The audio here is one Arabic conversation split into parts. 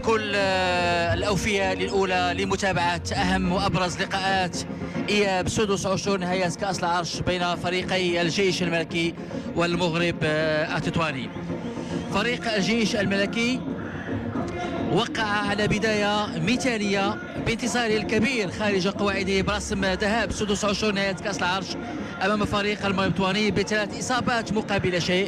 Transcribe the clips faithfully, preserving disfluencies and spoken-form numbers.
الكل الأوفياء للأولى لمتابعة أهم وأبرز لقاءات إياب سدس عشر نهائيات كأس العرش بين فريقي الجيش الملكي والمغرب التطواني. فريق الجيش الملكي وقع على بداية مثالية بانتصاره الكبير خارج قواعده برسم ذهاب سدس عشر نهائيات كأس العرش أمام فريق المغرب التطواني بثلاث إصابات مقابل شيء،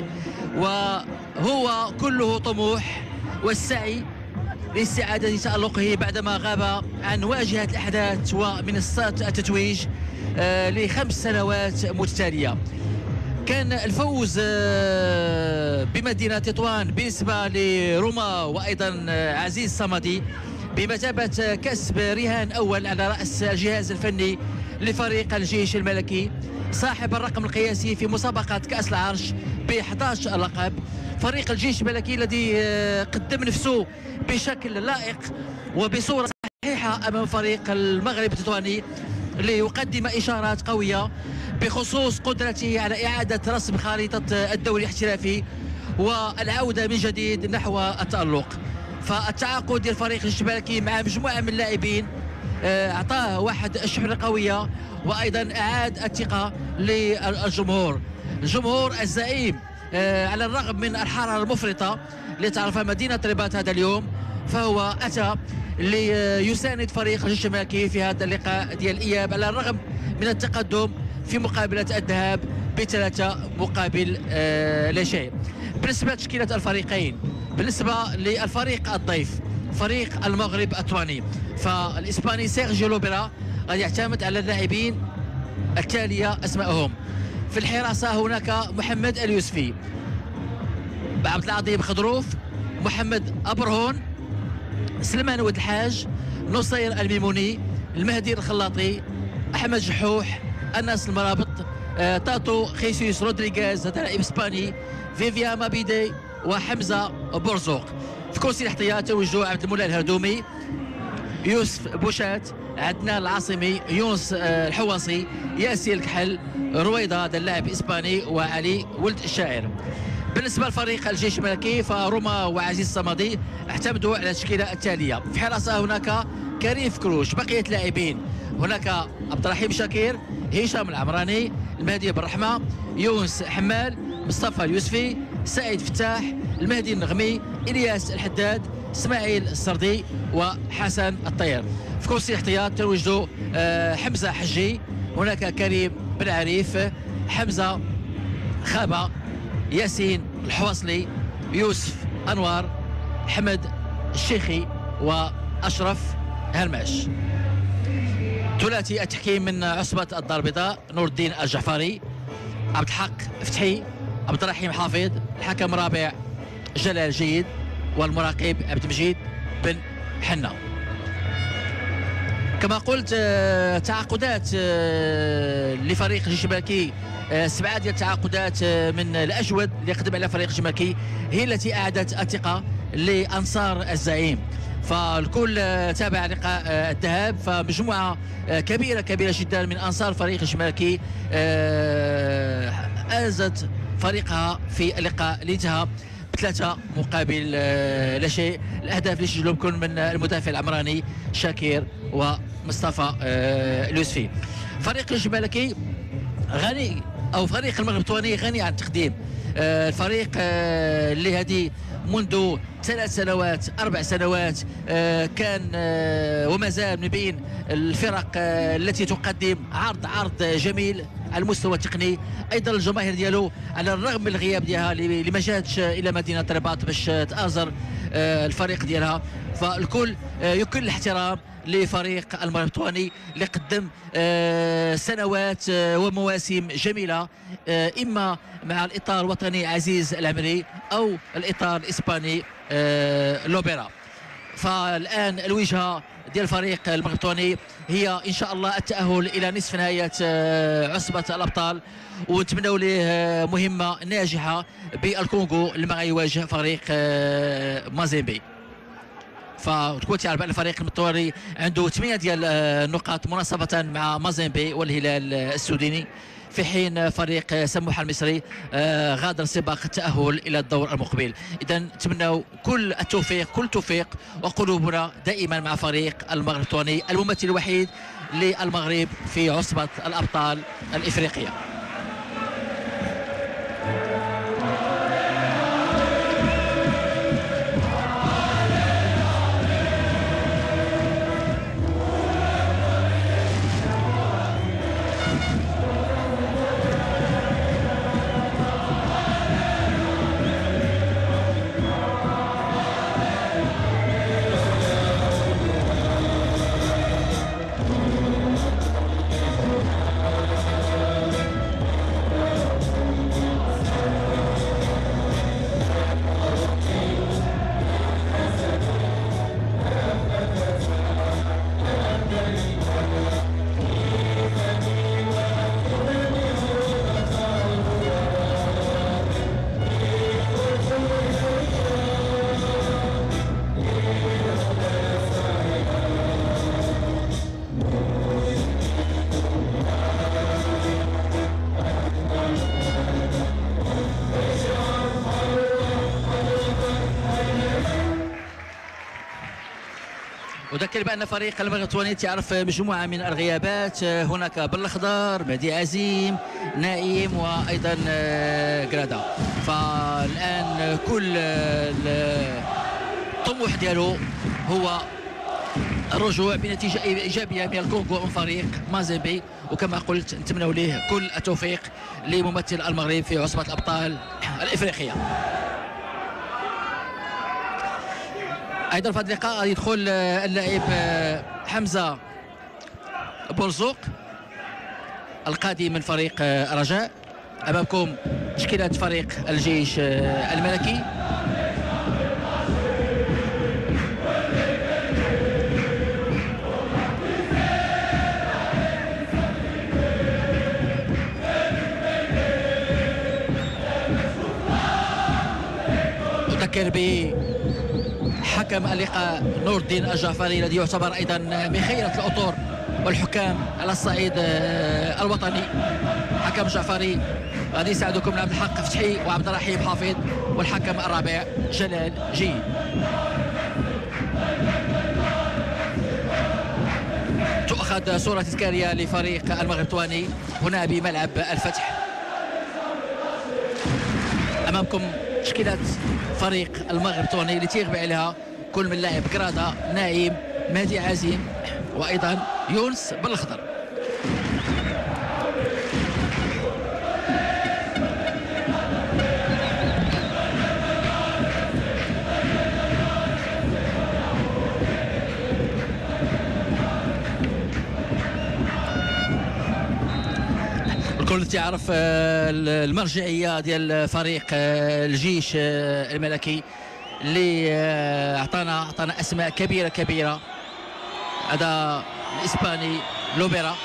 وهو كله طموح والسعي لاستعادة تألقه بعدما غاب عن واجهة الأحداث ومنصات التتويج لخمس سنوات متتالية. كان الفوز بمدينة تطوان بالنسبة لروما وأيضا عزيز الصمدي بمثابة كسب رهان أول على رأس الجهاز الفني لفريق الجيش الملكي صاحب الرقم القياسي في مسابقة كأس العرش ب أحد عشر لقب. فريق الجيش الملكي الذي قدم نفسه بشكل لائق وبصورة صحيحة أمام فريق المغرب التطواني ليقدم إشارات قوية بخصوص قدرته على إعادة رسم خريطة الدوري الاحترافي والعودة من جديد نحو التألق. فالتعاقد ديال فريق الجيش الملكي مع مجموعة من اللاعبين أعطاه واحد الشحنة قوية وأيضا أعاد الثقة للجمهور. الجمهور الزعيم على الرغم من الحرارة المفرطة اللي تعرفها مدينة الرباط هذا اليوم، فهو أتى ليساند فريق الجيش الملكي في هذا اللقاء ديال إياب على الرغم من التقدم في مقابلة الذهاب بثلاثة مقابل آه لا شيء. بالنسبة لتشكيلة الفريقين، بالنسبة للفريق الضيف فريق المغرب التطواني، فالإسباني سيرجيو لوبيرا قد يعتمد على اللاعبين التالية أسمائهم. في الحراسة هناك محمد اليوسفي، عبد العظيم خضروف، محمد أبرهون، سلمان ود الحاج، نصير الميموني، المهدي الخلاطي، أحمد جحوح، أنس المرابط، آه، تاتو خيسوس رودريغيز هذا لاعب إسباني، فيفيا مابيدي وحمزة بورزوق. في كرسي الاحتياط توجه عبد المولى الهردومي، يوسف بوشات، عدنان العاصمي، يونس آه، الحواصي، ياسين الكحل، رويضة هذا اللاعب إسباني، وعلي ولد الشاعر. بالنسبة لفريق الجيش الملكي فروما وعزيز الصمدي اعتمدوا على التشكيلة التالية. في حراسة هناك كريم فكروش، بقية لاعبين هناك عبد الرحيم شاكير، هشام العمراني، المهدي بالرحمة، يونس حمال، مصطفى اليوسفي، سعيد فتاح، المهدي النغمي، إلياس الحداد، اسماعيل السردي وحسن الطير. في كرسي الاحتياط تواجدوا حمزة حجي، هناك كريم بن عريف، حمزة خابة، ياسين الحواصلي، يوسف أنوار، حمد الشيخي وأشرف هرماش. ثلاثي التحكيم من عصبة الدار البيضاء نور الدين الجعفري، عبد الحق فتحي، عبد الرحيم حافظ، الحكم الرابع جلال جيد، والمراقب عبد المجيد بن حنا. كما قلت تعاقدات لفريق الجيش الملكي، سبعه ديال التعاقدات من الاجود اللي قدم على فريق الجيش الملكي هي التي اعادت الثقه لانصار الزعيم. فالكل تابع لقاء الذهاب، فمجموعه كبيره كبيره جدا من انصار فريق الجيش الملكي ازت فريقها في اللقاء اللي انتهى بثلاثه مقابل لا شيء. الاهداف اللي سجلهم كل من المدافع العمراني شاكير ومصطفى اليوسفي. فريق الجيش الملكي غني او فريق المغرب التطواني غني عن التقديم. الفريق اللي هذه منذ ثلاث سنوات اربع سنوات كان وما زال من بين الفرق التي تقدم عرض عرض جميل على المستوى التقني. ايضا الجماهير ديالو على الرغم من الغياب ديالها اللي ما جاتش الى مدينه الرباط باش تآزر الفريق ديالها، فالكل يكل الاحترام لفريق المغرب التطواني اللي قدم سنوات ومواسم جميله، اما مع الاطار الوطني عزيز العمري او الاطار الاسباني لوبيرا. فالان الوجهه ديال فريق المغرب التطواني هي ان شاء الله التاهل الى نصف نهايه عصبه الابطال، ونتمنوا ليه مهمه ناجحه بالكونغو لما غيواجه فريق مازيمبي. فتكون تعرف ان الفريق المطوري عنده ثمانيه ديال النقاط مناصفه مع مازيمبي والهلال السوداني، في حين فريق سموحه المصري غادر سباق التاهل الى الدور المقبل. اذا نتمنوا كل التوفيق كل التوفيق، وقلوبنا دائما مع فريق المغرب التواني الممثل الوحيد للمغرب في عصبه الابطال الافريقيه. أذكر بأن فريق المغرب التواني تعرف مجموعة من الغيابات، هناك بالأخضر، مهدي عزيم، نائم، وأيضا قرادا. فالآن كل الطموح ديالو هو الرجوع بنتيجة إيجابية من الكونغو من فريق مازيمبي، وكما قلت نتمنى له كل التوفيق لممثل المغرب في عصبة الأبطال الإفريقية. ايضا في هذا اللقاء يدخل اللاعب حمزه بورزوق القادم من فريق رجاء. امامكم تشكيله فريق الجيش الملكي. اذكر ب حكم اللقاء نور الدين الجعفري الذي يعتبر ايضا من خيره الاطر والحكام على الصعيد الوطني. حكم جعفري غادي يساعدكم عبد الحق فتحي وعبد الرحيم حافظ، والحكم الرابع جلال جيد. تؤخذ صوره تذكاريه لفريق المغرب التواني هنا بملعب الفتح. امامكم تشكيلة فريق المغرب التواني اللي تيغبي عليها كل من لاعب قراده، نايم، مهدي عزيم، وايضا يونس بالاخضر. الكل تعرف المرجعيه ديال فريق الجيش الملكي اللي اعطانا اعطانا اسماء كبيره كبيره. هذا الاسباني لوبيرا،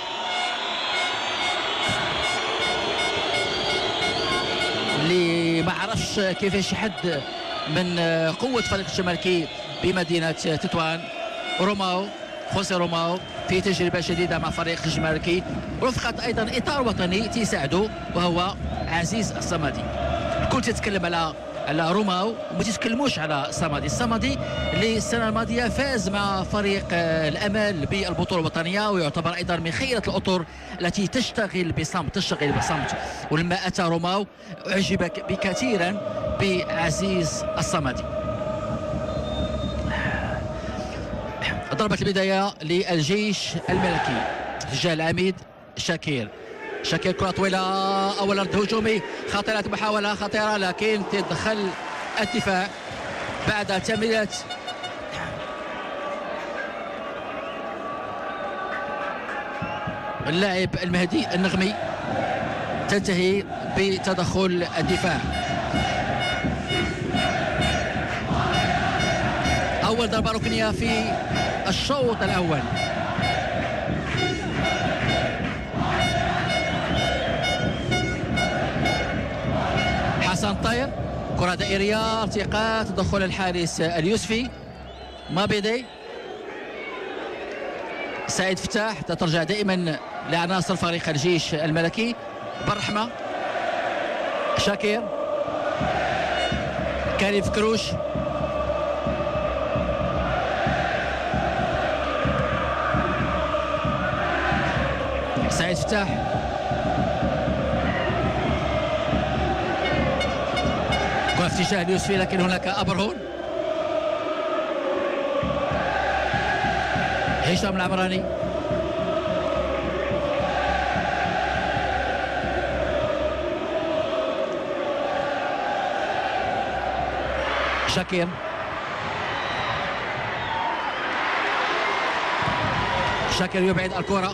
اللي ما عرفش كيفاش يحد من قوه فريق الشمالكي بمدينه تطوان. روماو خوسي روماو في تجربه جديده مع فريق الجماركي، رفقت ايضا اطار وطني تيساعده وهو عزيز الصمدي. الكل تتكلم على على روماو وما تتكلموش على الصمدي. الصمدي اللي السنه الماضيه فاز مع فريق الامل بالبطوله الوطنيه، ويعتبر ايضا من خيره الاطر التي تشتغل بصمت تشتغل بصمت. ولما اتى روماو اعجب بكثيرا بعزيز الصمدي. ضربة البداية للجيش الملكي. اتجاه العميد شاكير. شاكير كرة طويلة، أول رد هجومي خطيرة، محاولة خطيرة لكن تدخل الدفاع بعد تمريرة اللاعب المهدي النغمي، تنتهي بتدخل الدفاع. أول ضربة ركنية في الشوط الأول. حسن طير، كرة دائرية، ارتقاء، تدخل الحارس اليوسفي مابيدي، سعيد فتاح، ترجع دائما لعناصر فريق الجيش الملكي. بالرحمة، شاكير، كريم فكروش، سعيد فتاح، كرة في اتجاه اليوسفي لكن هناك أبرهون، هشام العمراني، شاكير، شاكير يبعد الكرة،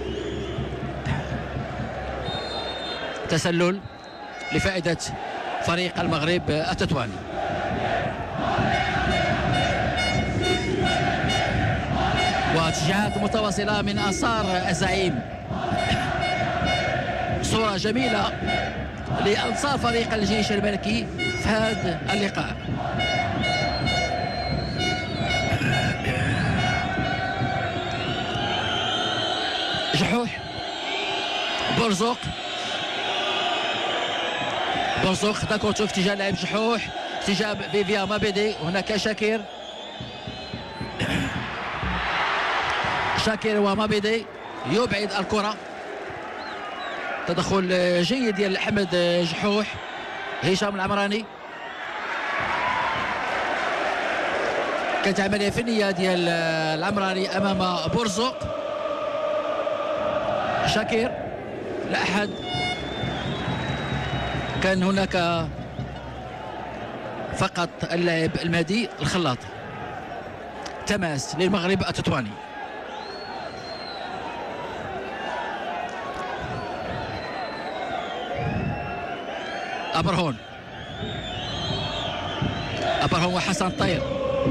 تسلل لفائدة فريق المغرب التطواني. وتشجيعات متواصلة من أنصار الزعيم، صورة جميلة لأنصار فريق الجيش الملكي في هذا اللقاء. جحوح، برزوق، برزوق خدا كورتو في اتجاه لاعب جحوح، في اتجاه فيفيا مابيدي، وهناك شاكير، شاكير ومابيدي يبعد الكرة، تدخل جيد ديال احمد جحوح. هشام العمراني، كانت عملية فنية ديال العمراني امام برزوق. شاكير، لا احد، كان هناك فقط اللاعب المهدي الخلاط. تماس للمغرب التطواني. أبرهون، أبرهون وحسن طير،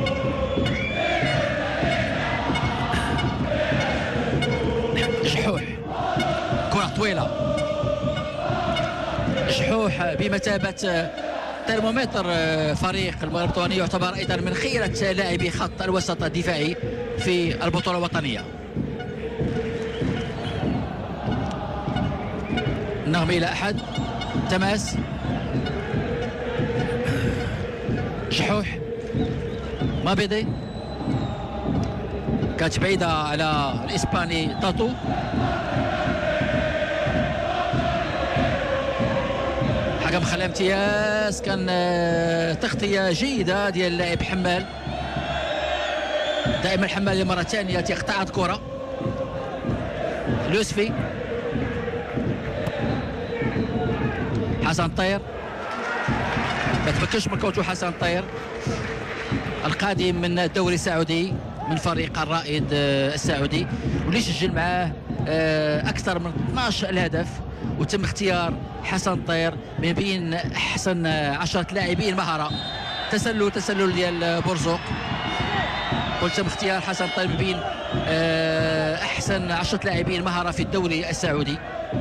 جحوح، كرة طويلة، جحوح بمثابة ترمومتر فريق المغرب التطواني، يعتبر أيضا من خيرة لاعبي خط الوسط الدفاعي في البطولة الوطنية. نغمة إلى أحد، تماس، جحوح، مابيدي، كانت بعيدة على الإسباني تاتو، حكم خلى امتياز، كان تغطية جيدة ديال اللاعب حمال. دائما حمال للمرة الثانية تقطع الكرة. اليوسفي، حسن طير، ما تفكش من كوتو حسن طير القادم من الدوري السعودي من فريق الرائد السعودي، واللي سجل معاه اكثر من اثناش الهدف، وتم اختيار حسن طير من بين احسن عشرة لاعبين مهاره. تسلل تسلل ديال برزوق، قلت تم اختيار حسن طير من بين احسن عشرة لاعبين مهاره في الدوري السعودي.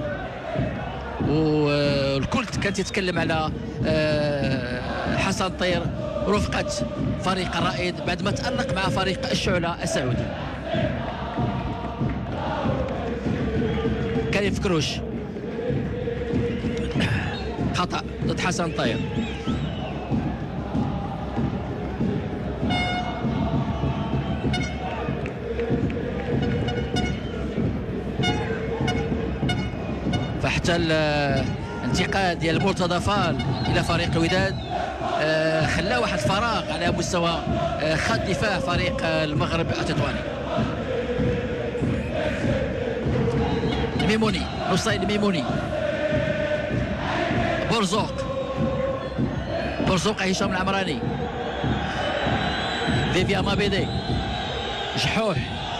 والكل كان يتكلم على حسن طير رفقة فريق الرائد بعد ما تألق مع فريق الشعلة السعودي. كريم فكروش، خطأ ضد حسن طير. فحتى الانتقال ديال مرتضى فال الى فريق الوداد خلى واحد فراغ على مستوى خط دفاع فريق المغرب التطواني. الميموني، نصير الميموني، برزوق، برزوق هشام العمراني، فيفيا مابيدي، جحوح،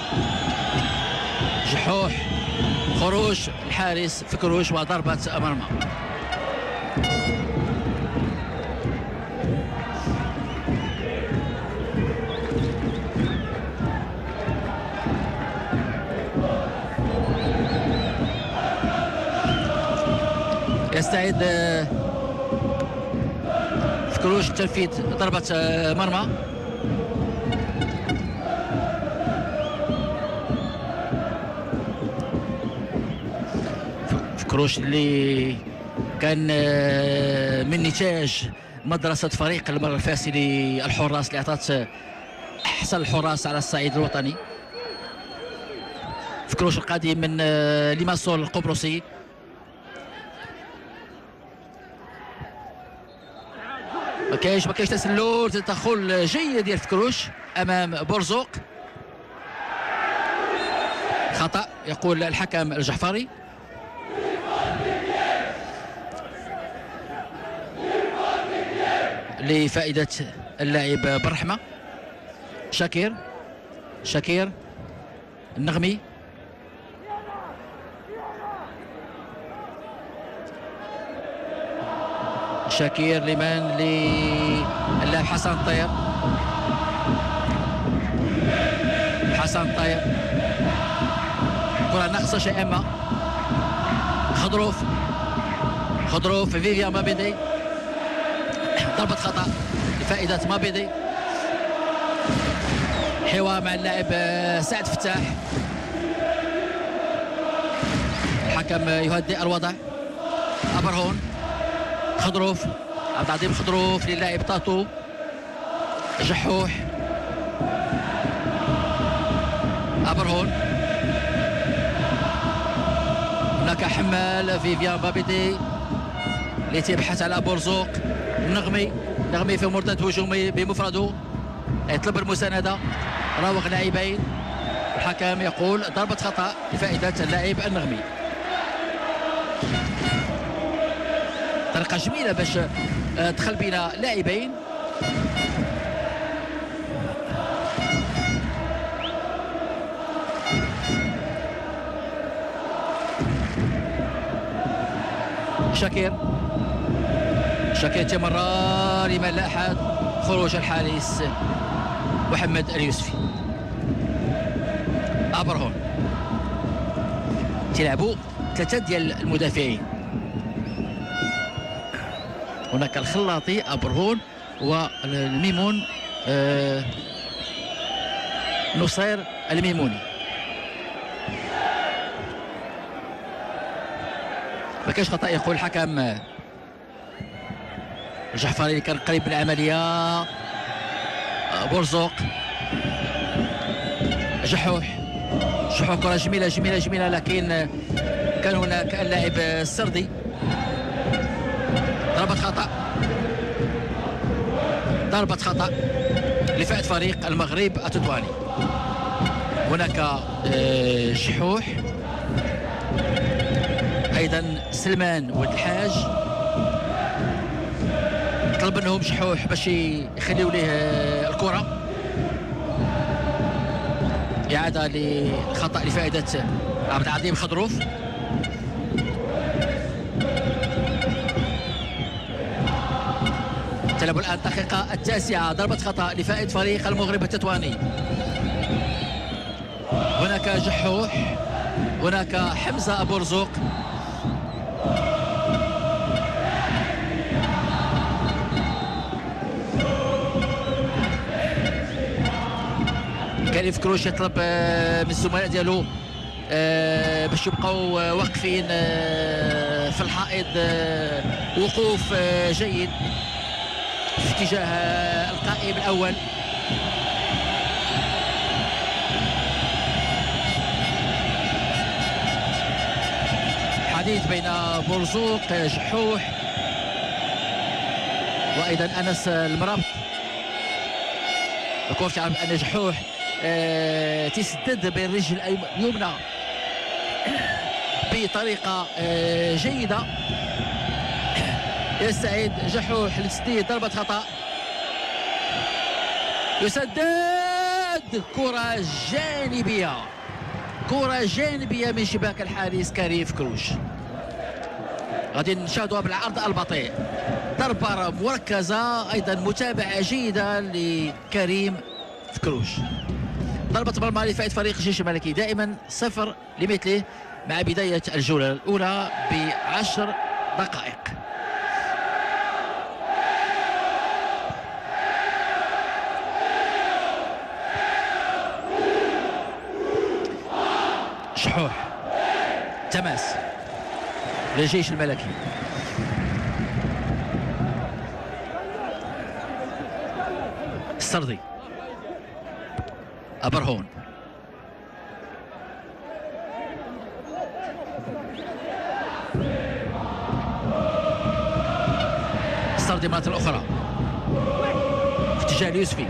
جحوح، خروج الحارس فكروش وضربة مرمى. يستعد فكروش تنفيذ ضربة مرمى. فكروش اللي كان آه، من نتاج مدرسة فريق المرة الفاسدة للحراس اللي أعطت أحسن الحراس على الصعيد الوطني. فكروش القادم من آه، ليماسول القبرصي. ما كاينش ما كاينش تسلل، تدخل جيد ديال فكروش امام بورزوق. خطأ يقول الحكم الجحفري. لفائدة اللاعب بالرحمة. شاكير شاكير النغمي. شاكير لمن للاعب حسن الطير. حسن الطير كرة ناقصة شائمة. خضروف خضروف فيفيان مابيدي. ضربة خطأ لفائدة مابيدي. حوار مع اللاعب سعد فتاح. الحكم يهدئ الوضع. أبرهون خضروف عبد العظيم خضروف للاعب طاطو. جحوح أبرهون. هناك حمال فيفيان بابيدي اللي تيبحث على بورزوق. النغمي نغمي في مرتد هجومي بمفرده يطلب المساندة. راوغ لاعبين. الحكم يقول ضربة خطأ لفائدة اللاعب النغمي. طريقة جميلة باش دخل بين لاعبين. شاكير شاكير تمرر لمن لا أحد. خروج الحارس محمد اليوسفي. أبرهون تلعبوا ثلاثة ديال المدافعين. هناك الخلاطي أبرهون والميمون آه نصير الميموني. ما كاينش خطأ يقول الحكم الجحفري اللي كان قريب من العملية. بورزوق جحوح جحوح كرة جميلة جميلة جميلة لكن كان هناك اللاعب السردي. ضربة خطأ ضربة خطأ لفائدة فريق المغرب التطواني. هناك جحوح ايضا سلمان ولد الحاج. طلب منهم جحوح باش يخليوا ليه الكرة. إعادة لخطأ لفائدة عبد العظيم خضروف. تلعب الآن الدقيقة التاسعة. ضربة خطأ لفائدة فريق المغرب التطواني. هناك جحوح هناك حمزة أبو رزوق. كان يفكروش يطلب من الزملاء ديالو باش يبقاو واقفين في الحائط وقوف جيد في اتجاه القائم الأول. حديث بين برزوق جحوح وأيضا أنس المرابط. الكوف تعرف أن جحوح آه تسدد بالرجل اليمنى بطريقة آه جيدة. يستعيد جحوح لتسديد ضربة خطأ. يسدد كرة جانبية كرة جانبية من شباك الحارس كريم فكروش. غادي نشاهدوها بالعرض البطيء. ضربة مركزة أيضا متابعة جيدة لكريم فكروش. ضربة مرمى لفائدة فريق الجيش الملكي. دائما صفر لمثله مع بداية الجولة الأولى بعشر دقائق. شحوح تماس للجيش الملكي. السردي أبرهون، السردي مرة أخرى في اتجاه اليوسفي،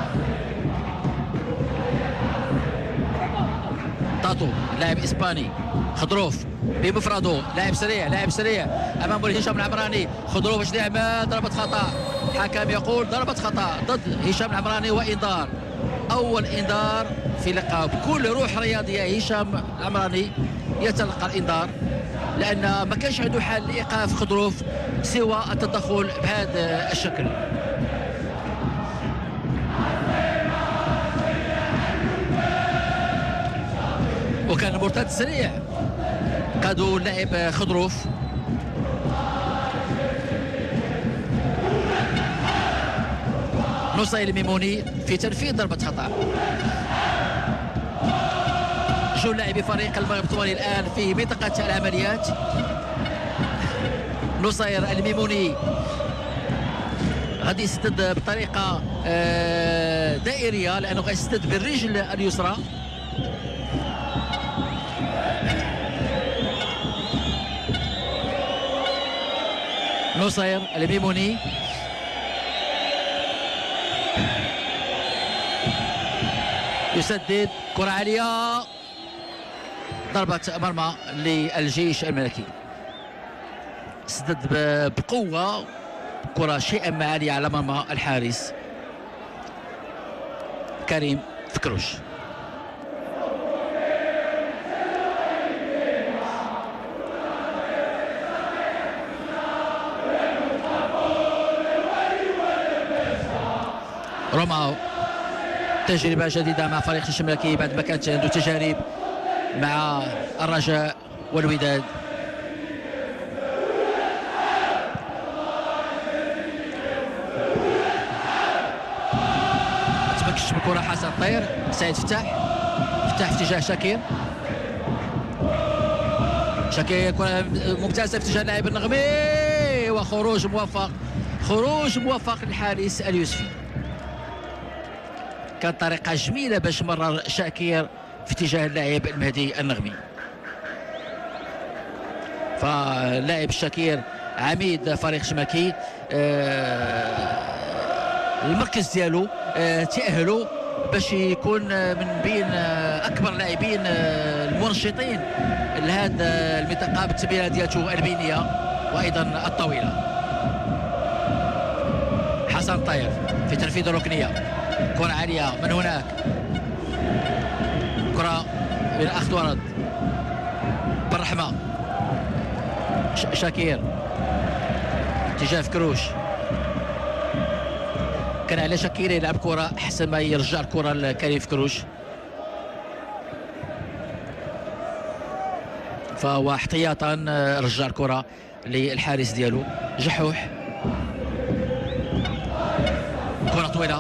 تاتو لاعب إسباني، خضروف بمفرده، لاعب سريع لاعب سريع امام هشام العمراني، خضروف ايش يعمل؟ ضربة خطأ، حكم يقول ضربة خطأ ضد هشام العمراني وانذار، اول انذار في لقاء. بكل روح رياضية هشام العمراني يتلقى الانذار لان ما كانش عنده حل لايقاف خضروف سوى التدخل بهذا الشكل. وكان المرتد سريع قادوا اللاعب خضروف. نصير الميموني في تنفيذ ضربة خطأ. جو لاعبي فريق المغرب الطوالي الآن في منطقة العمليات. نصير الميموني غادي يسدد بطريقة دائرية لأنه غادي يسدد بالرجل اليسرى. نصير الميموني يسدد كرة عالية، ضربة مرمى للجيش الملكي. سدد بقوة كرة شيئا ما عالية على مرمى الحارس كريم فكروش. روماو تجربة جديدة مع فريق الجيش الملكي بعد ما كانت عنده تجارب مع الرجاء والوداد. تمكنش من الكرة حسن طير، سعيد فتاح فتاح في اتجاه شاكير، شاكير كرة ممتازة في اتجاه اللاعب النغمي وخروج موفق، خروج موفق للحارس اليوسفي. كانت طريقة جميلة باش مرر شاكير في اتجاه اللاعب المهدي النغمي. فاللاعب شاكير عميد فريق شماكي آه المركز ديالو آه تأهلوا باش يكون من بين آه اكبر لاعبين آه المنشطين لهذا المنطقة بالتمريرة ديالته البينية وايضا الطويلة. حسن طاير في تنفيذ الركنية، كرة عالية من هناك، كرة بين أخذ ورد بالرحمة، شاكير اتجاه فكروش، كان على شاكير يلعب كرة أحسن ما يرجع الكرة لكريم فكروش. فهو احتياطا رجع الكرة للحارس ديالو جحوح، كرة طويلة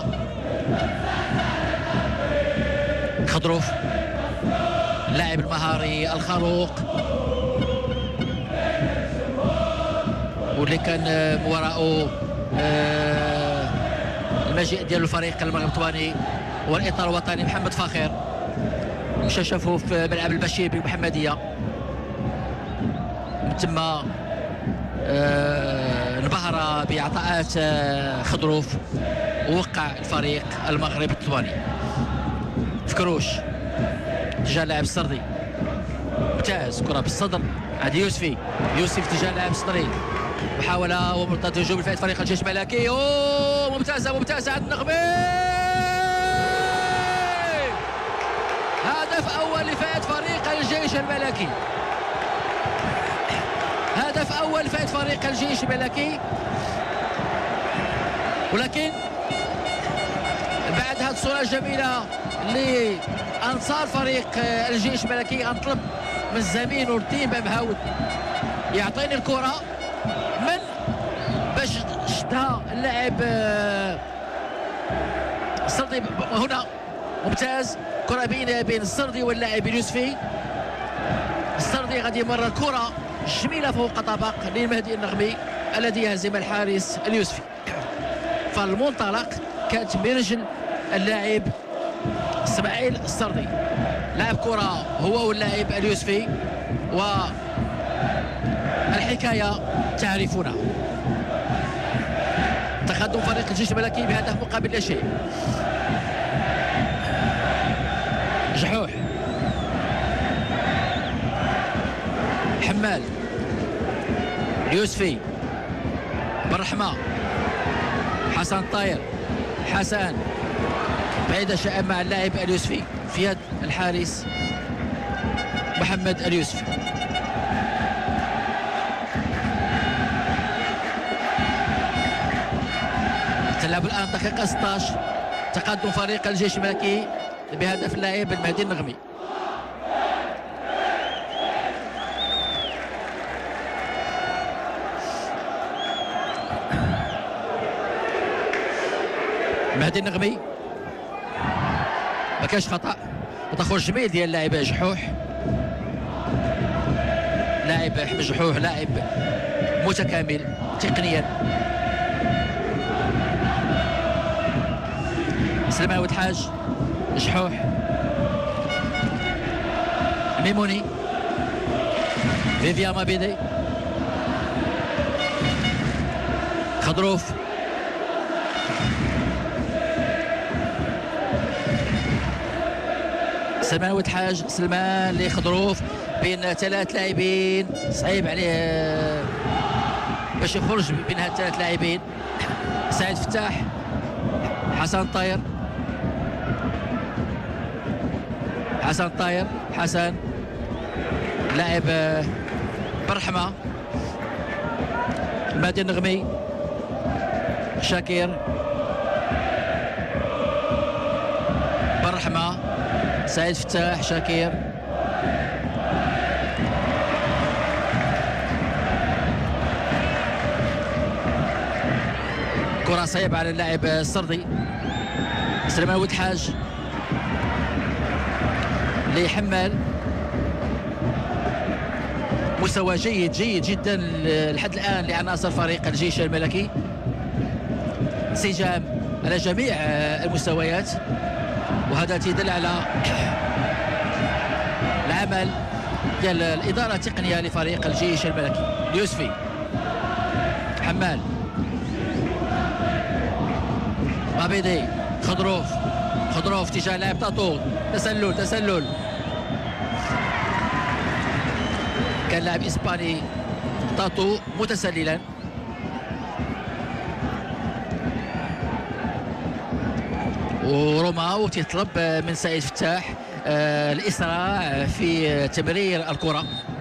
خضروف اللاعب المهاري الخلوق واللي كان وراءه المجيء ديال الفريق المغرب الطواني والاطار الوطني محمد فاخر، مشى شافوه في ملعب البشير بالمحمديه، من ثم انبهر بعطاءات خضروف ووقع الفريق المغرب الطواني. فكروش اتجاه اللاعب السردي ممتاز، كرة بالصدر عند يوسفي، يوسفي في اتجاه اللاعب السردي، محاولة ومرتد هجوم لفائدة فريق الجيش الملكي. اوه ممتازة ممتازة عند النغمي، هدف أول لفائدة فريق الجيش الملكي، هدف أول لفائدة فريق الجيش الملكي. ولكن بعد هذه الصورة الجميلة لأنصار فريق الجيش الملكي غنطلب من الزميل نور الدين بامهاود يعطيني الكرة من باش شدها اللاعب السردي هنا. ممتاز، كرة بين بين السردي واللاعب اليوسفي. السردي غادي يمرر الكرة جميله فوق طبق للمهدي النغمي الذي يهزم الحارس اليوسفي. فالمنطلق كانت من رجل اللاعب اسماعيل السردي، لاعب كره هو واللاعب اليوسفي، والحكايه تعرفونها. تقدم فريق الجيش الملكي بهدف مقابل لا شيء. جحوح، حمال، اليوسفي، بالرحمه، حسن طاير، حسن بعيدة شائب مع اللاعب اليوسفي في يد الحارس محمد اليوسفي. تلعب الآن دقيقة ستة عشر، تقدم فريق الجيش الملكي بهدف اللاعب المهدي النغمي. المهدي النغمي ما كانش خطأ، تدخل جميل ديال اللاعب جحوح. لاعب احمد جحوح لاعب متكامل تقنيا. سلمان ودحاج، جحوح، ميموني، فيفيا مابيدي، خضروف، سلمان ودحاج، سلمان لخضروف بين ثلاث لاعبين، صعيب عليه باش يخرج بين هاد الثلاث لاعبين. سعيد فتاح، حسن طاير، حسن طاير، حسن لاعب برحمة، المهدي النغمي، شاكير، برحمة، سعيد فتاح، شاكير، كرة صعيبة على اللاعب السردي. سلمان ودحاج لحمال، مستوى جيد جيد جدا لحد الآن لعناصر فريق الجيش الملكي، انسجام على جميع المستويات، وهذا تدل على العمل ديال الإدارة التقنية لفريق الجيش الملكي. اليوسفي، حمال، مابيدي، خضروف، خضروف تجاه لاعب تاتو، تسلل تسلل، كان لاعب اسباني تاتو متسللا. وروما تطلب من سعيد فتاح آه الإسراع في تمرير الكرة.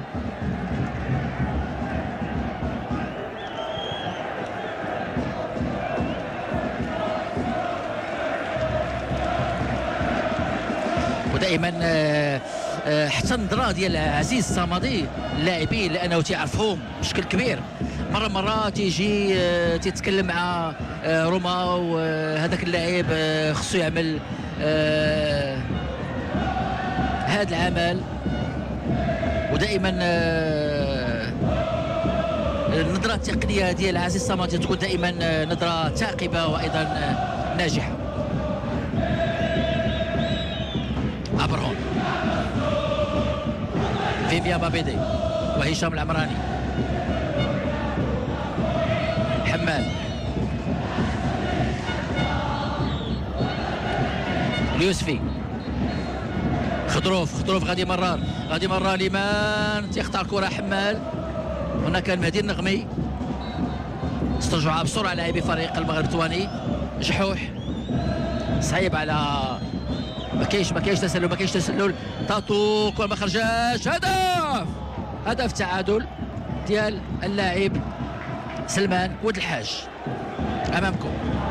ودائما آه آه حتى النظرة ديال عزيز الصمدي اللاعبين لأنه تيعرفهم بشكل كبير، مرة مرة تيجي آه تيتكلم مع آه روما، وهذاك اللاعب آه خصو يعمل آه هذا العمل. ودائما آه النظرة التقنية ديال عزيز الصمدي تكون دائما آه نظرة ثاقبة وأيضا آه ناجحة. أبرهون، فيفيا بابيدي وهشام العمراني، حمال، اليوسفي، خضروف، خضروف غادي مرار، غادي مرار لمن تيقطع الكرة حمال. هنا كان المهدي النغمي، استرجعها بسرعة لاعبي فريق المغرب التواني. جحوح صعيب على ما كاينش ما كاينش تسلل ما كاينش تسلل، تاتو كره ما خرجاش. هدف هدف تعادل ديال اللاعب سلمان ود الحاج امامكم.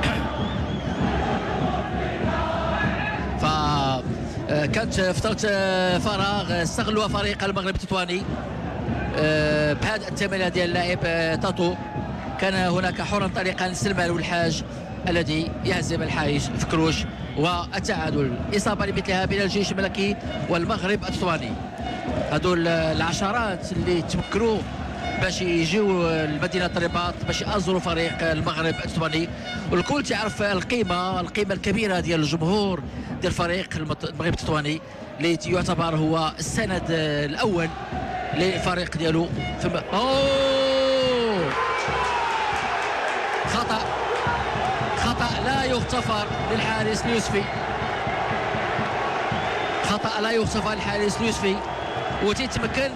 ف كانت فترة فراغ استغلوا فريق المغرب التطواني بهذا التمرير ديال اللاعب تاتو. كان هناك حرا طريقا سلمان والحاج الذي يهزم الحارس فكروش، والتعادل. إصابة لمثلها بين الجيش الملكي والمغرب التطواني، هذول العشرات اللي تمكنوا باش يجيو لمدينه الرباط باش يأزروا فريق المغرب التطواني. والكل تعرف القيمه القيمه الكبيره ديال الجمهور ديال فريق المغرب التطواني اللي يعتبر هو السند الاول للفريق ديالو في الم... اوه خطا خطا لا يغتفر للحارس اليوسفي، خطا لا يغتفر للحارس اليوسفي، وتيتمكن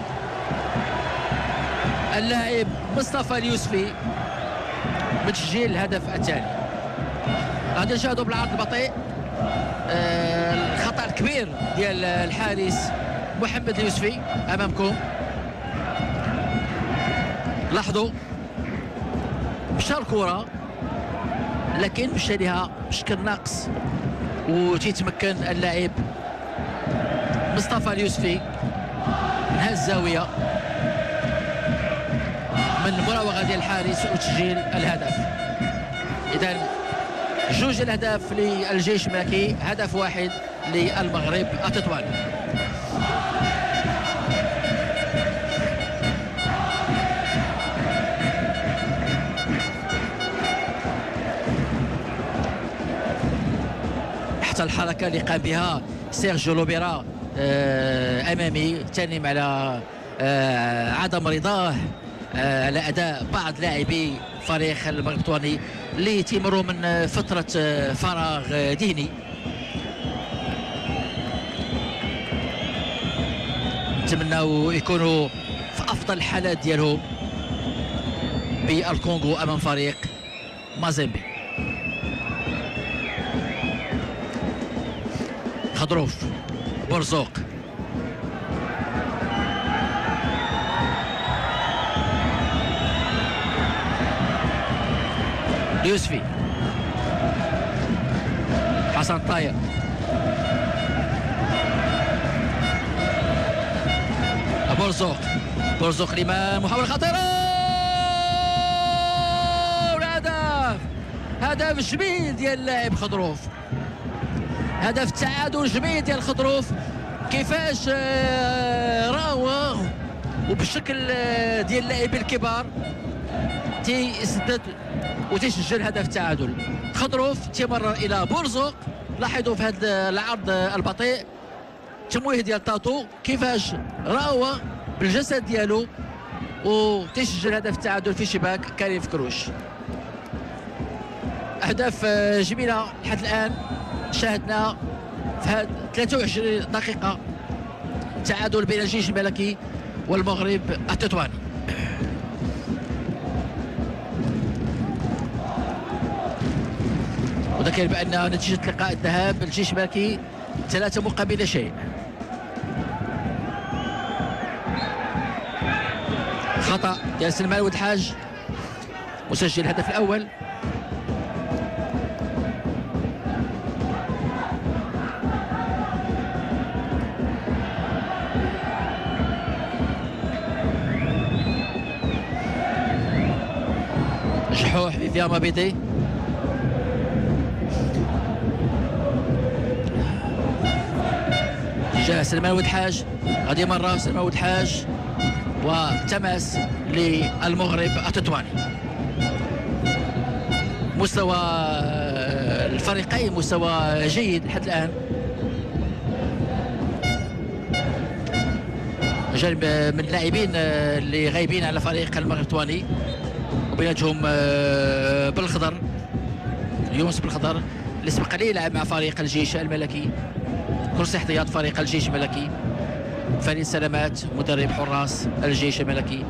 اللاعب مصطفى اليوسفي من تسجيل الهدف الثاني. غادي نشاهدوا بالعرض البطيء آه الخطا الكبير ديال الحارس محمد اليوسفي امامكم. لاحظوا مشى الكره لكن مشى لها بشكل ناقص، وتيتمكن اللاعب مصطفى اليوسفي من هذه الزاويه من المراوغه ديال الحارس وتسجيل الهدف. اذا جوج الاهداف للجيش الملكي، هدف واحد للمغرب التطواني. حتى الحركه اللي قام بها سيرجيو لوبيرا امامي تنم على عدم رضاه على اداء بعض لاعبي فريق المغرب التطواني اللي تيمروا من فتره فراغ ذهني. نتمناو يكونوا في افضل الحالات ديالهم بالكونغو امام فريق مازيمبي. خضروف برزوق اليوسفي حسن طاير برزوق برزوق الإمام محاولة خطيرة والهدف، هدف جميل ديال اللاعب خضروف، هدف تعادل جميل ديال خضروف. كيفاش راوغ وبالشكل ديال اللاعبين الكبار تيسدد وتسجل هدف التعادل. خضروف تمرر الى برزوق، لاحظوا في هذا العرض البطيء تمويه ديال تاتو كيفاش راوغ بالجسد ديالو وتسجل هدف التعادل في شباك كريم فكروش. اهداف جميله لحد الان شاهدنا في هذه ثلاثة وعشرين دقيقة تعادل بين الجيش الملكي والمغرب التطواني. وذكر بأن نتيجة لقاء الذهاب الجيش الملكي ثلاثة مقابل شيء. خطأ ديال سلمان ولد الحاج مسجل الهدف الأول. جحوح فيفيان مابيدي جاء سلمان ولد الحاج، غادي مرة سلمان ولد الحاج وتماس للمغرب التطواني. مستوى الفريقين مستوى جيد لحد الآن، جانب من اللاعبين اللي غايبين على فريق المغرب التطواني وبيناتهم بالخضر يونس بالخضر اللي سبق لي يلعب مع فريق الجيش الملكي، كرسي احتياط فريق الجيش الملكي. فريد سلامات مدرب حراس الجيش الملكي.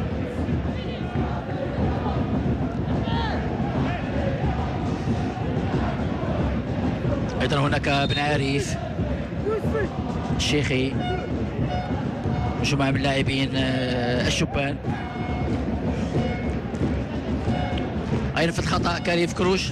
ايضا هناك بن عارف الشيخي، مجموعه من اللاعبين الشبان. ايضا في الخطا كريم فكروش.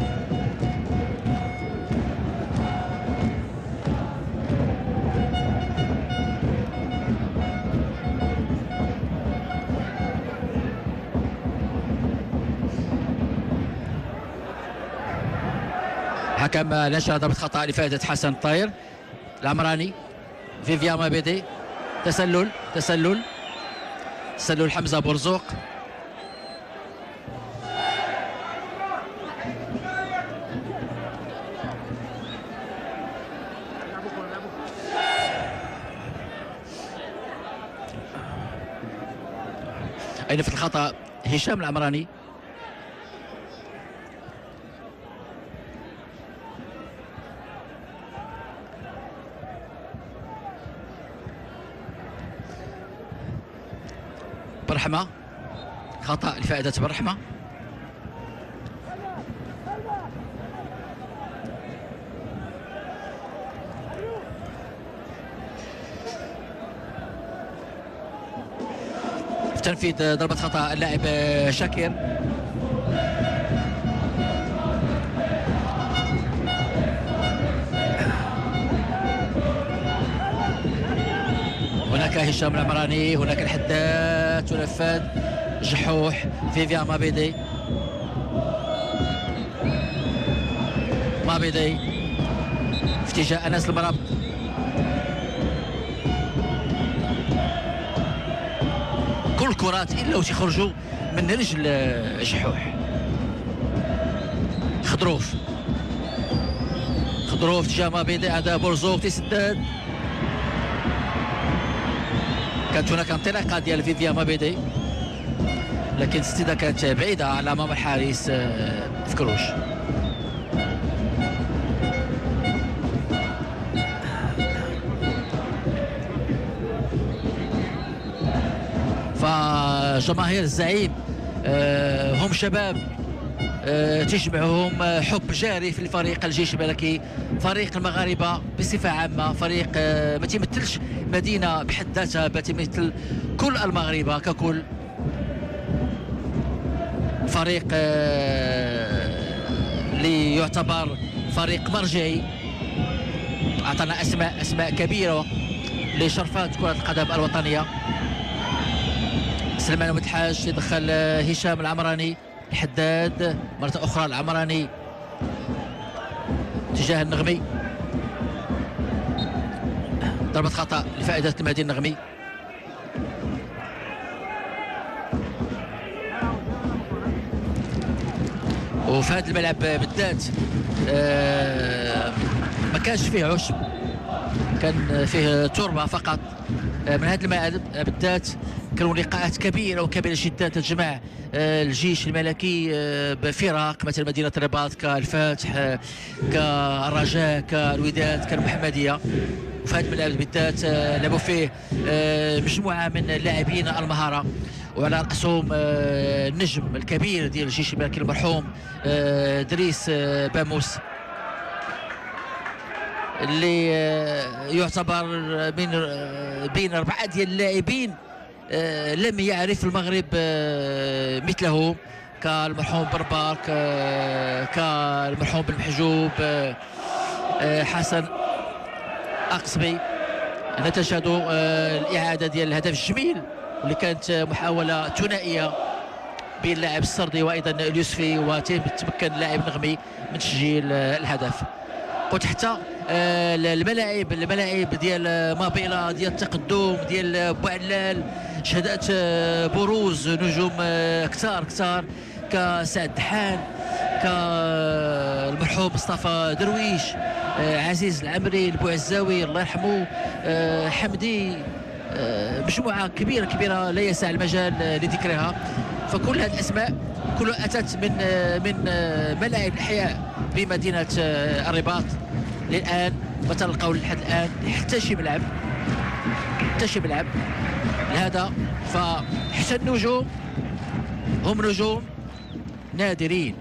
حكم نشر ضربة خطأ لفائدة حسن الطاير. العمراني فيفيان مابيدي، تسلل تسلل سلول حمزه برزوق. أين في الخطأ هشام العمراني. برحمة خطأ لفائدة برحمة. في تنفيذ ضربة خطأ اللاعب شاكر. هناك هشام العمراني، هناك الحداد تنفذ جحوح فيفيان مابيدي. مابيدي في اتجاه انس المرابط. كل الكرات الا وتخرجوا من رجل جحوح. خضروف خضروف تجاه مابيدي، عاد برزوق تيسدد. كانت هناك انطلاقه ديال فيفيان مابيدي، لكن السديده كانت بعيده على امام الحارس في كروش. فجماهير الزعيم هم شباب تجمعهم حب جاري في الفريق الجيش الملكي. فريق المغاربه بصفه عامه فريق ما تيمثلش مدينه بحد ذاتها، بل تمثل كل المغاربه ككل. فريق اللي يعتبر فريق مرجعي، اعطانا اسماء اسماء كبيره لشرفات كره القدم الوطنيه. سلمان مدحاج يدخل هشام العمراني، الحداد مرة أخرى العمراني تجاه النغمي. ضربة خطأ لفائدة المهدي النغمي. وفي هذا الملعب بالذات آه ما كانش فيه عشب، كان فيه تربة فقط. من هذا الملعب بالذات كانوا لقاءات كبيره وكبيره جدا تجمع الجيش الملكي بفرق مثل مدينه الرباط كالفتح كالرجاء كالوداد كالمحمديه. وفي هذا الملعب بالذات لعبوا فيه مجموعه من اللاعبين المهاره، وعلى راسهم النجم الكبير ديال الجيش الملكي المرحوم دريس باموس، اللي يعتبر من بين اربعه ديال اللاعبين لم يعرف المغرب مثله، كالمرحوم بربار، كالمرحوم بن محجوب، حسن أقصبي. نتشهد الإعادة ديال الهدف الجميل واللي كانت محاولة ثنائية بين اللاعب السردي وأيضا اليوسفي، وتمكن اللاعب نغمي من تسجيل الهدف. قلت حتى الملاعب الملاعب ديال مابيلا ديال التقدم ديال بوعلال شهدت بروز نجوم كثار كثار كسعد دحان، كالمرحوم مصطفى درويش، عزيز العمري، البوعزاوي الله يرحمه، حمدي، مجموعه كبيره كبيره لا يسع المجال لذكرها. فكل هذه الاسماء كلها اتت من من ملاعب الاحياء بمدينه الرباط. للان ما تلقاو لحد الان حتى شي ملعب حتى شي ملعب لهذا. فحتى النجوم هم نجوم نادرين.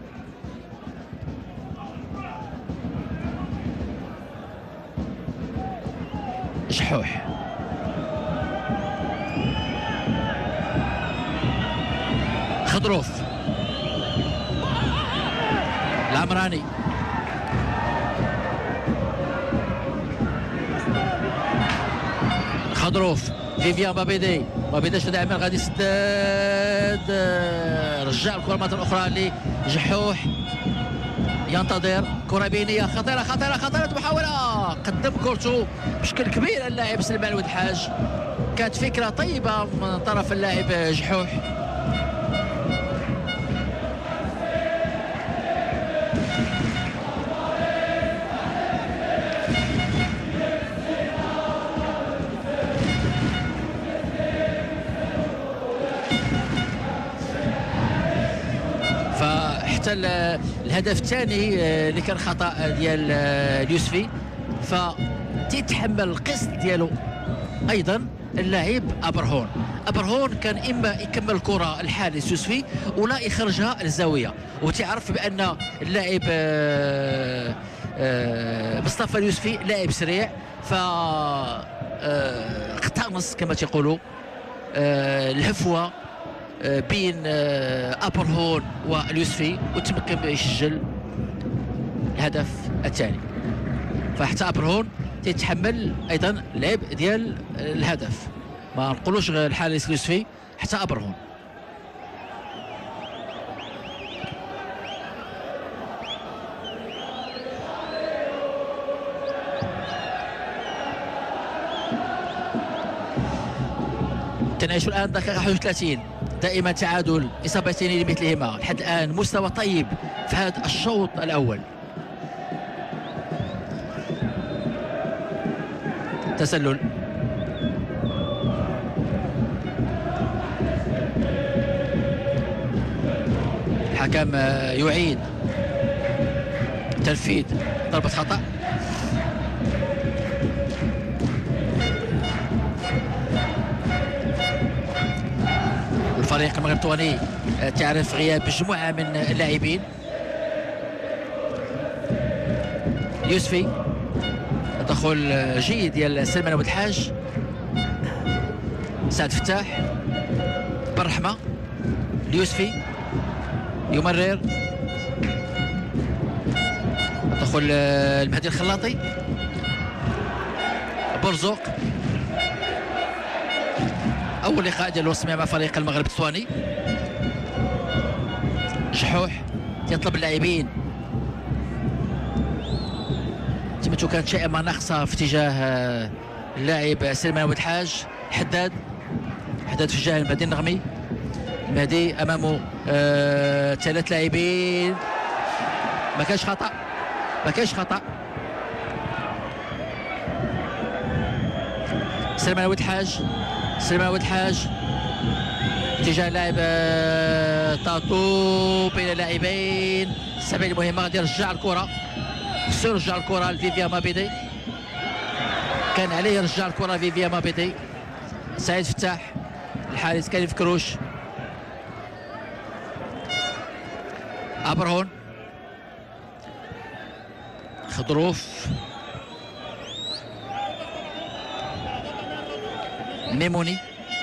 جحوح خضروف العمراني خضروف فيفيان مابيدي مابيدي شد عمل غادي يسدد، رجع الكره مره اخرى لجحوح ينتظر كرة بينية خطيرة خطيرة خطيرة محاولة قدم كورته بشكل كبير اللاعب سليمان ودحاج. كانت فكرة طيبة من طرف اللاعب جحوح. فحتى الهدف الثاني اللي كان خطأ ديال اليوسفي فتيتحمل القسط ديالو ايضا اللاعب ابرهون. ابرهون كان اما يكمل الكره الحارس يوسفي ولا يخرجها للزاويه، وتعرف بان اللاعب مصطفى اليوسفي لاعب سريع، ف اقتنص كما تيقولوا الهفوه بين ابرهون واليوسفي وتمكن يسجل الهدف الثاني. فحتى ابرهون تيتحمل ايضا اللعب ديال الهدف، ما نقولوش غير الحارس اليوسفي، حتى ابرهون. تنعيش الان دقيقه واحد وثلاثين، دائما تعادل اصابتين لمثلهما لحد الان، مستوى طيب في هذا الشوط الاول. تسلل الحكم يعيد تنفيذ ضربة خطأ. الفريق المغرب التواني تعرف غياب مجموعة من اللاعبين. يوسفي تدخل جيد ديال سلمان ودحاج، سعد فتاح بالرحمة، اليوسفي يمرر، تدخل المهدي الخلاطي، برزوق. أول لقاء ديال الوسمية مع فريق المغرب التواني. جحوح يطلب اللاعبين، تمتو كانت شائمة ناقصة في اتجاه اللاعب سلمان ودحاج. حداد حداد في اتجاه المهدي النغمي، المهدي امامه آه، ثلاث لاعبين. ما كانش خطأ، ما كانش خطأ. سلمان ودحاج سلمان ودحاج اتجاه اللاعب آه، تاتو بين اللاعبين. السبعين المهمة غادي يرجع الكرة، خصو يرجع الكرة لفيفيان مابيدي، كان عليه يرجع الكرة لفيفيان مابيدي. سعيد فتاح، الحارس كريم فكروش، ابرهون، خضروف، ميموني،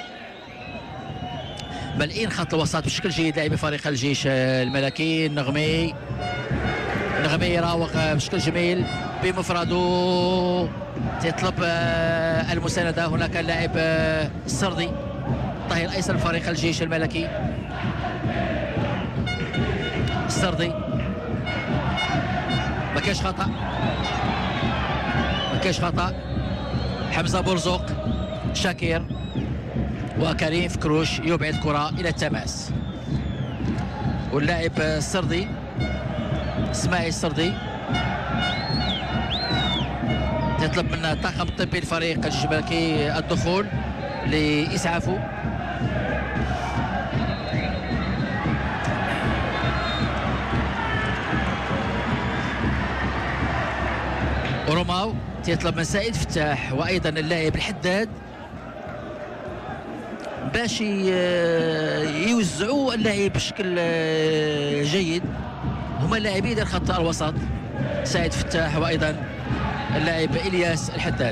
ملئين خط الوسط بشكل جيد لاعبي فريق الجيش الملكي. النغمي النغمي يراوغ بشكل جميل بمفرده، تطلب المساندة. هناك اللاعب السردي الظهير الايسر لفريق الجيش الملكي، السردي. ما كاينش خطأ، ما كاينش خطأ. حمزة برزوق، شاكير وكريم فكروش يبعد كرة إلى التماس، واللاعب السردي اسماعيل السردي يطلب من الطاقم الطبي لفريق الجيش الملكي الدخول لإسعافه. روماو تيطلب من سعيد فتاح وايضا اللاعب الحداد باش يوزعوا اللاعب بشكل جيد. هما اللاعبين ديال خط الوسط، سعيد فتاح وايضا اللاعب الياس الحداد.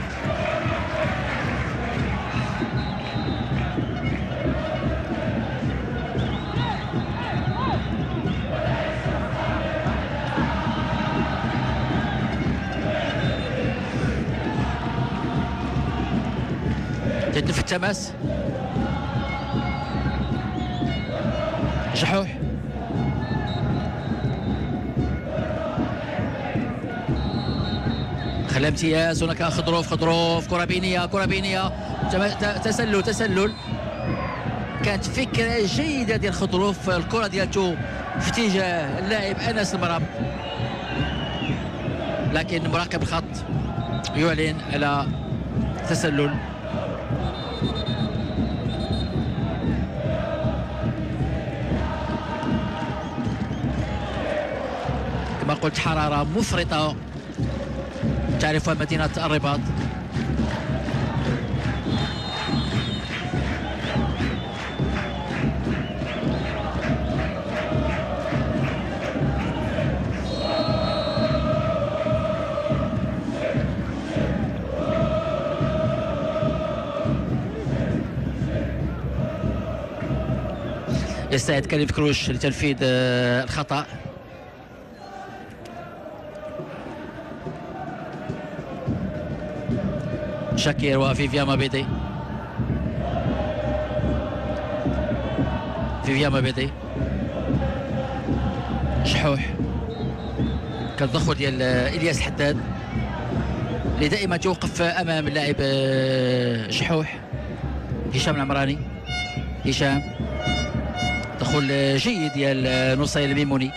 تدف التماس، جحوح خلى امتياز. هناك خضروف خضروف كرة بينية كرة بينية تسلل تسلل. كانت فكرة جيدة ديال خضروف، الكرة ديالته في اتجاه اللاعب أنس المرابط، لكن مراقب الخط يعلن على تسلل. كما قلت حرارة مفرطة تعرفها مدينة الرباط. يستعد كريم كروش لتنفيذ الخطأ. شاكير وفيفيان مابيدي. فيفيان مابيدي شحوح. كان تدخل ديال الياس حداد اللي دائما توقف امام اللاعب شحوح. هشام العمراني. هشام دخول جيد ديال نصير الميموني.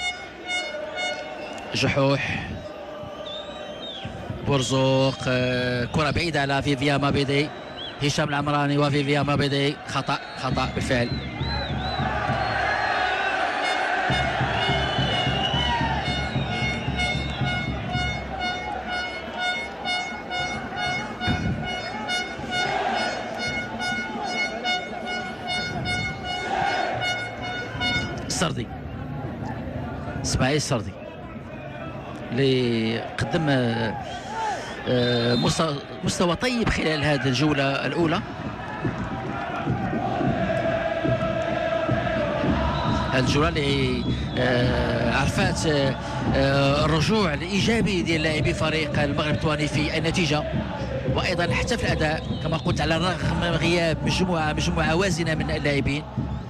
جحوح برزوق، كرة بعيدة على فيفيان مابيدي. هشام العمراني وفيفيان مابيدي. خطأ خطأ بالفعل. السردي اسماعيل السردي اللي قدم مستوى طيب خلال هذه الجولة الأولى. الجولة اللي عرفات الرجوع الإيجابي ديال لاعبي فريق المغرب التواني في النتيجة وأيضا حتى في الأداء. كما قلت على الرغم من غياب مجموعة مجموعة وازنة من اللاعبين،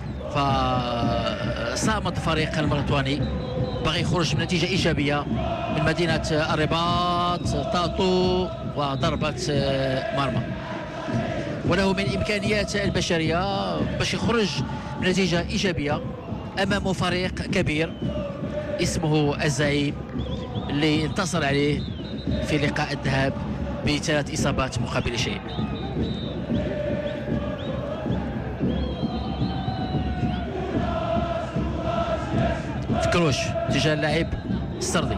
فصامد فريق المغرب التواني باغي يخرج بنتيجة إيجابية من مدينة الرباط. طاطو وضربة مرمى، وله من الإمكانيات البشرية باش يخرج بنتيجة إيجابية أمام فريق كبير اسمه الزعيم اللي انتصر عليه في لقاء الذهاب بثلاث إصابات مقابل شيء. كروش تجاه اللاعب السردي.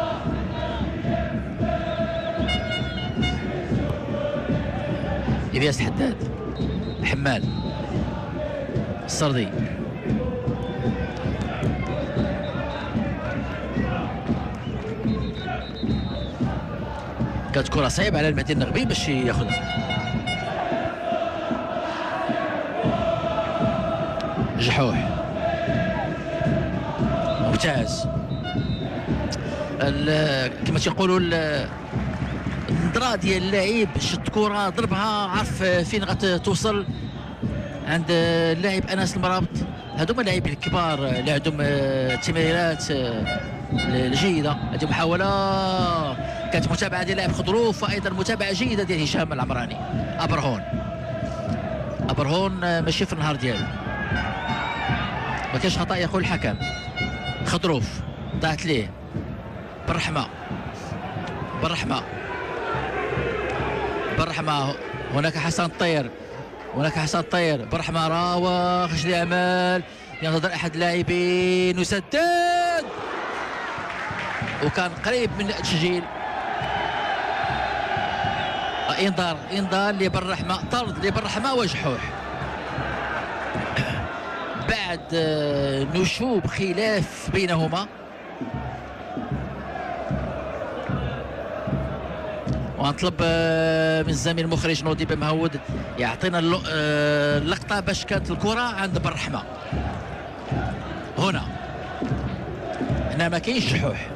إلياس حداد. حمال السردي. كانت كرة صعيبة على المهدي النغبي باش ياخذها. جحوح ممتاز. كما تيقولوا النظرة ديال اللاعب شد كرة ضربها عرف فين غتوصل عند اللاعب انس المرابط. هذوما اللاعبين الكبار اللي عندهم التمريرات الجيده. هذه محاوله كانت متابعه ديال لاعب خضروف وايضا متابعه جيده ديال هشام العمراني. ابرهون ابرهون ماشي في النهار ديالو، ما كاينش خطا يقول الحكم. خضروف ضاعت ليه بالرحمه بالرحمه بالرحمه. هناك حسن الطير هناك حسن الطير بالرحمه. راوغ خرج لعمل ينتظر احد اللاعبين وسدد وكان قريب من التسجيل. انذار انذار لبالرحمه، طرد لبالرحمه وجحوح بعد نشوب خلاف بينهما. ونطلب من الزميل المخرج نوضي بن مهود يعطينا اللقطه باش كانت الكره عند بالرحمه. هنا هنا ما كاينش جحوح،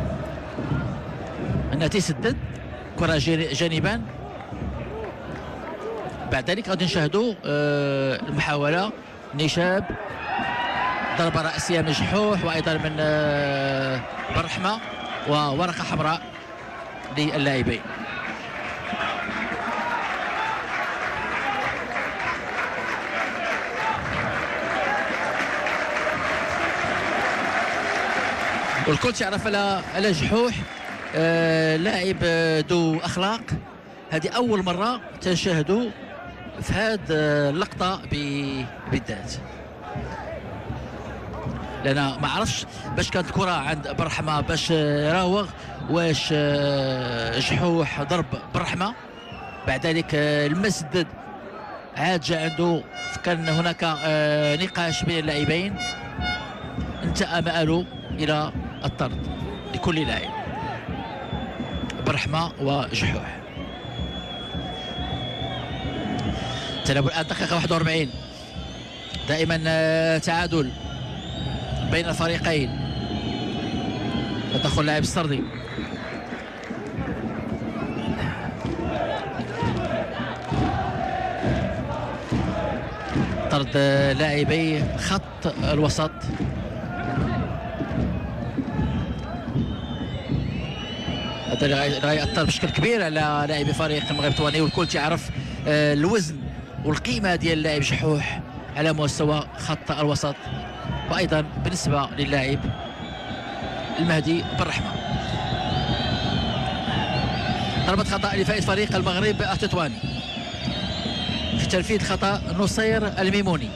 هنا تيسدد كره جانبا. بعد ذلك غادي نشاهدوا المحاوله نشاب ضربه راسيه من جحوح وايضا من بالرحمه وورقه حمراء للاعبين. والكل تعرف على على جحوح آه لاعب ذو اخلاق. هذه اول مره تشاهدوا في هذه اللقطه بالذات، لان ما عرفش باش كانت الكره عند بالرحمه باش راوغ واش جحوح ضرب بالرحمه، بعد ذلك المسدد عاد جا عنده، كان هناك نقاش بين اللاعبين انتهى مآله الى الطرد لكل لاعب بالرحمه وجحوح. تلعب الان دقيقه واحد وأربعين، دائما تعادل بين الفريقين. تدخل لاعب السردي، طرد لاعبي خط الوسط. هذا راه يأثر بشكل كبير على لاعبي فريق المغرب التواني، والكل تعرف الوزن والقيمه ديال اللاعب جحوح على مستوى خط الوسط، وايضا بالنسبه للاعب المهدي بالرحمه. ضربه خطا لفائز فريق المغرب التطواني في تنفيذ خطا نصير الميموني.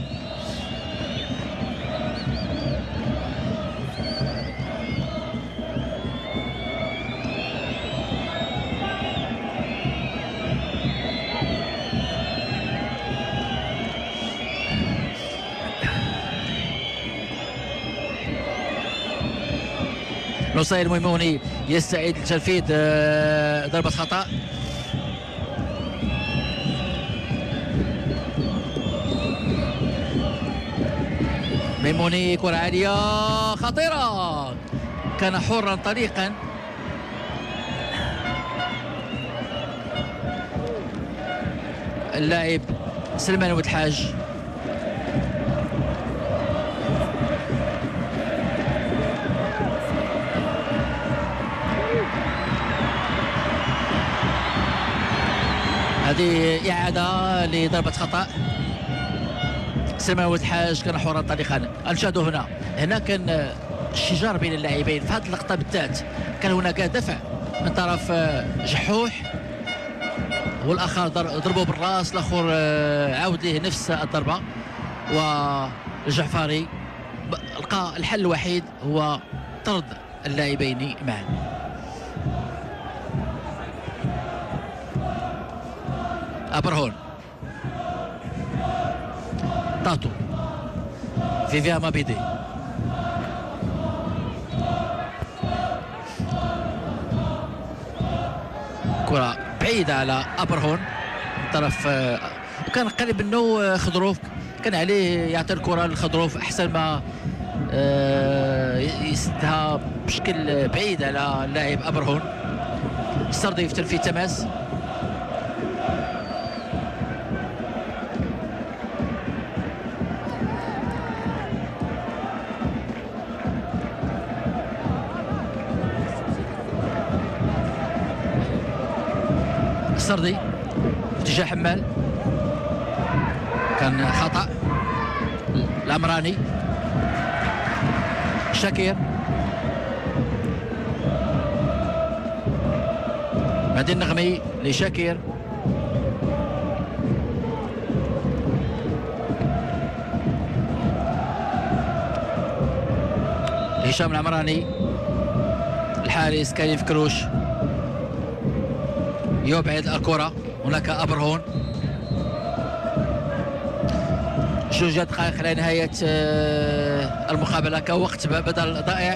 نصير الميموني يستعيد لتنفيذ ضربة خطأ. ميموني كرة عالية خطيرة، كان حرا طليقا. اللاعب سلمان ودحاج هذه إعادة لضربة خطأ. سلمان ودحاج كان حرا طليقا. نشاهدوا هنا هنا كان الشجار بين اللاعبين في هذه اللقطة بالذات، كان هناك دفع من طرف جحوح والآخر ضربه بالراس، الآخر عاود له نفس الضربة، والجعفري لقى الحل الوحيد هو طرد اللاعبين معا. أبرهون تاتو فيفيا مابيدي، كرة بعيدة على أبرهون من طرف، وكان قريب منه خضروف، كان عليه يعطي الكرة لخضروف أحسن ما يسدها بشكل بعيد على اللاعب أبرهون. السردي في تنفيذ تماس. السردي في اتجاه حمال، كان خطأ. العمراني شاكير، مهدي النغمي لشاكير، هشام العمراني، الحارس كريم فكروش يبعد الكرة. هناك أبرهون. جوج دقائق على نهاية المقابلة كوقت بدل ضائع.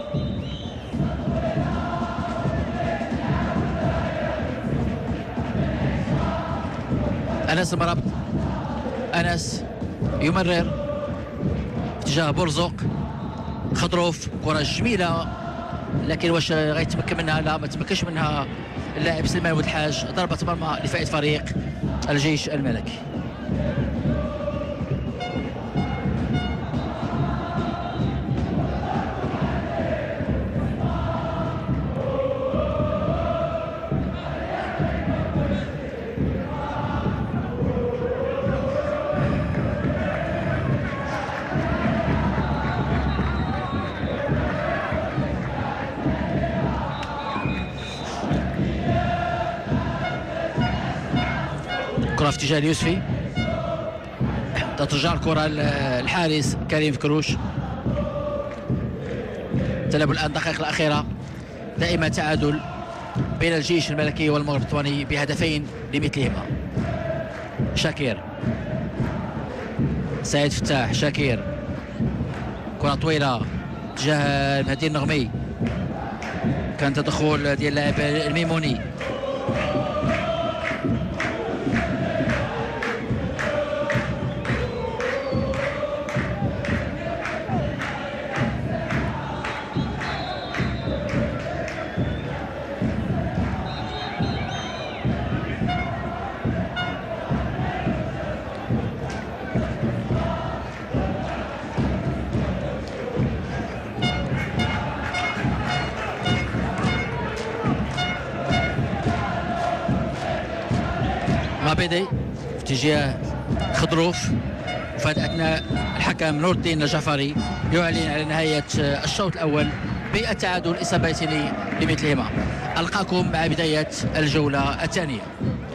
أنس مرابط، أنس يمرر في اتجاه برزق، خضروف، كرة جميلة لكن واش غيتمكن منها؟ لا، ما تمكنش منها اللاعب سلمان ودحاج. ضربة مرمى لفائز فريق الجيش الملكي. كرة في اتجاه اليوسفي، تترجع الكرة الحارس كريم فكروش. تلعب الآن الدقائق الأخيرة، دائما تعادل بين الجيش الملكي والمغرب التطواني بهدفين لمثلهما. شاكير، سعيد فتاح، شاكير، كرة طويلة تجاه مهدي النغمي، كان تدخل ديال اللاعب الميموني. مابيدي في اتجاه خضروف، وفي هذا الأثناء الحكم نور الدين الجعفري يعلن على نهاية الشوط الأول بالتعادل إصابتين لمثلهما. ألقاكم مع بداية الجولة الثانية.